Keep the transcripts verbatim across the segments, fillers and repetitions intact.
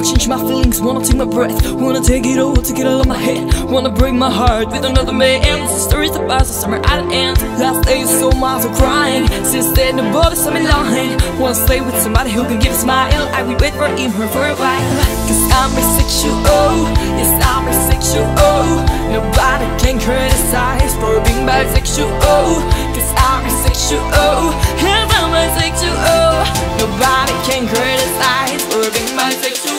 wanna change my feelings, wanna take my breath, wanna take it all, take it all on my head, wanna break my heart with another man. The stories about the summer at the end. Last day so miles of crying, since then the body saw me lying. Wanna stay with somebody who can give a smile. I will wait for him her for a while. Cause I'm bisexual, yes I'm bisexual. Nobody can criticize for being bisexual. Cause I'm bisexual, yes I'm bisexual. Nobody can criticize for being bisexual.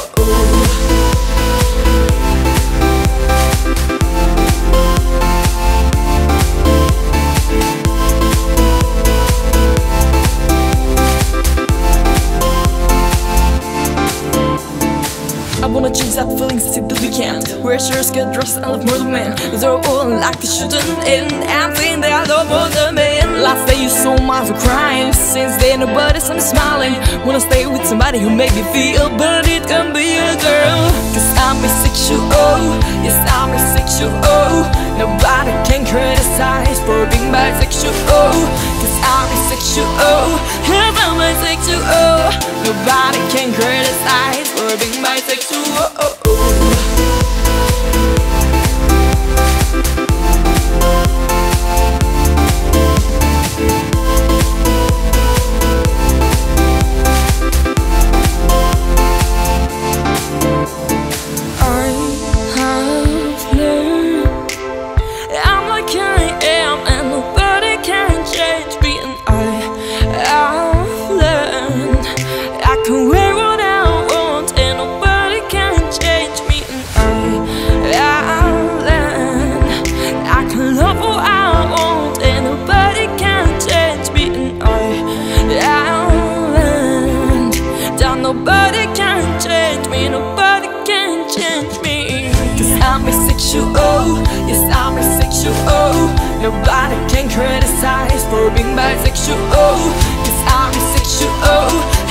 I wanna change that feeling simply we can't. Wear shirts, get dressed, and love more than men. They're all like they shouldn't end. I'm saying that I love more than men. Last day you saw miles of crying, since then nobody's I'm smiling. Wanna stay with somebody who make me feel, but it can be a girl. Cause I'm bisexual, yes I'm bisexual. Nobody can criticize for being bisexual. Cause I'm bisexual, yes I'm bisexual. Nobody can criticize for being bisexual. Nobody can change me, nobody can change me. Cause I'm bisexual, yes I'm bisexual. Nobody can criticize for being bisexual. Cause I'm bisexual,